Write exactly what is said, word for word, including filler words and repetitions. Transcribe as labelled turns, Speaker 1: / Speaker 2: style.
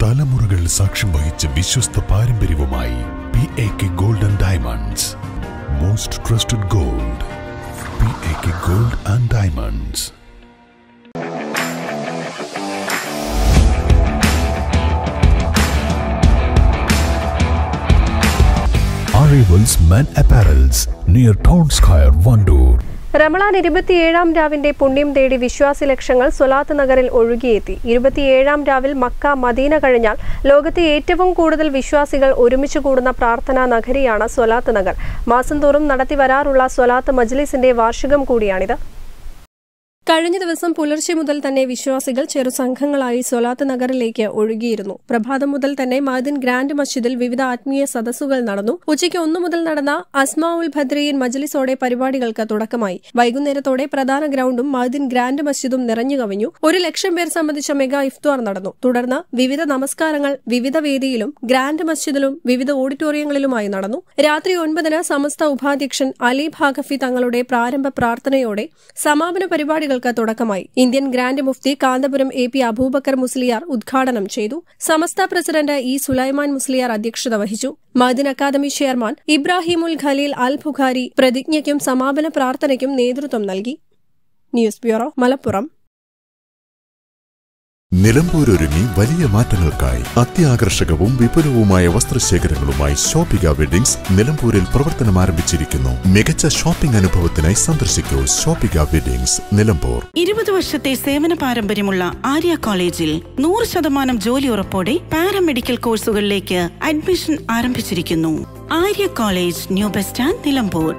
Speaker 1: തലമുറകൾ സാക്ഷ്യം വഹിച്ച വിശ്വസ്ത പാരമ്പര്യവുമായി P A K gold and diamonds. Most trusted gold. P A K gold and diamonds. Arrivals Men Apparels near Town Square, Vandoor.
Speaker 2: Ramadan ഇരുപത്തിയേഴാം രാവിന്റെ പുണ്യം തേടി വിശ്വാസി ലക്ഷങ്ങൾ സ്വലാത്ത് നഗറിൽ ഒഴുകിയെത്തി. ഇരുപത്തിയേഴാം രാവിൽ മക്ക മദീന കഴിഞ്ഞാൽ ലോകത്തെ ഏറ്റവും കൂടുതൽ വിശ്വാസികൾ ഒരുമിച്ച് കൂടുന്ന പ്രാർത്ഥനാ നഗരിയാണ് സ്വലാത്ത് നഗർ. മാസം തോറും നടത്തിവരാറുള്ള സ്വലാത്ത് മജ്ലിസിന്റെ വാർഷികം കൂടിയാണിത്. കഴിഞ്ഞ ദിവസം പുലർച്ചെ മുതൽ തന്നെ വിശ്വാസികൾ ചെറുസംഘങ്ങളായി സ്വലാത്ത് നഗറിലേക്ക് ഒഴുകിയിരുന്നു. പ്രഭാതം മുതൽ തന്നെ മഅദിൻ ഗ്രാൻഡ് മസ്ജിദിൽ വിവിധ ആത്മീയ സദസ്സുകൾ നടന്നു. ഉച്ചയ്ക്ക് ഒന്നു മുതൽ നടന്ന അസ്മാ ഉൽ ബദ്രീൻ മജ്ലിസോടെ പരിപാടികൾക്ക് തുടക്കമായി. വൈകുന്നേരത്തോടെ പ്രധാന ഗ്രൌണ്ടും മഅദിൻ ഗ്രാൻഡ് മസ്ജിദും നിറഞ്ഞു കവിഞ്ഞു. ഒരു ലക്ഷം പേർ സംബന്ധിച്ച മെഗാ ഇഫ്ത്വാർ നടന്നു. തുടർന്ന് വിവിധ നമസ്കാരങ്ങൾ വിവിധ വേദിയിലും ഗ്രാൻഡ് മസ്ജിദിലും വിവിധ ഓഡിറ്റോറിയങ്ങളിലുമായി നടന്നു. രാത്രി ഒൻപതിന് സമസ്ത ഉപാധ്യക്ഷൻ അലി ഭാഗഫി തങ്ങളുടെ പ്രാരംഭ പ്രാർത്ഥനയോടെ സമാപന പരിപാടികൾ തുടക്കമായി. Indian grand mufti Kanthapuram A P Aboobacker Musliyar ഉദ്ഘാടനം ചെയ്തു. സമസ്ത പ്രസിഡന്റ് ഇ സുലൈമാൻ മുസ്ലിയാർ അധ്യക്ഷത വഹിച്ചു. മഅദിൻ അക്കാദമി ചെയർമാൻ ഇബ്രാഹിമുൽ ഖലീൽ അൽ ബുഖാരി പ്രതിജ്ഞയ്ക്കും സമാപന പ്രാർത്ഥനയ്ക്കും നേതൃത്വം നൽകി. News bureau, Malappuram.
Speaker 1: നിലമ്പൂരൊരുങ്ങി വലിയ മാറ്റങ്ങൾക്കായി അത്യാകർഷകവും വിപുലവുമായ വസ്ത്രശേഖരങ്ങളുമായി ഷോപ്പിക വെഡിങ്സ് നിലമ്പൂരിൽ പ്രവർത്തനം ആരംഭിച്ചിരിക്കുന്നു. മികച്ച ഷോപ്പിംഗ് അനുഭവത്തിനായി സന്ദർശിക്കൂ ഷോപ്പിക വെഡിങ്സ്, നിലമ്പൂർ.
Speaker 3: ഇരുപത് വർഷത്തെ സേവന പാരമ്പര്യമുള്ള ആര്യ കോളേജിൽ നൂറ് ശതമാനം ജോലി ഉറപ്പോടെ പാരാമെഡിക്കൽ കോഴ്സുകളിലേക്ക് അഡ്മിഷൻ ആരംഭിച്ചിരിക്കുന്നു. Arya college, new bus stand, Nilambur.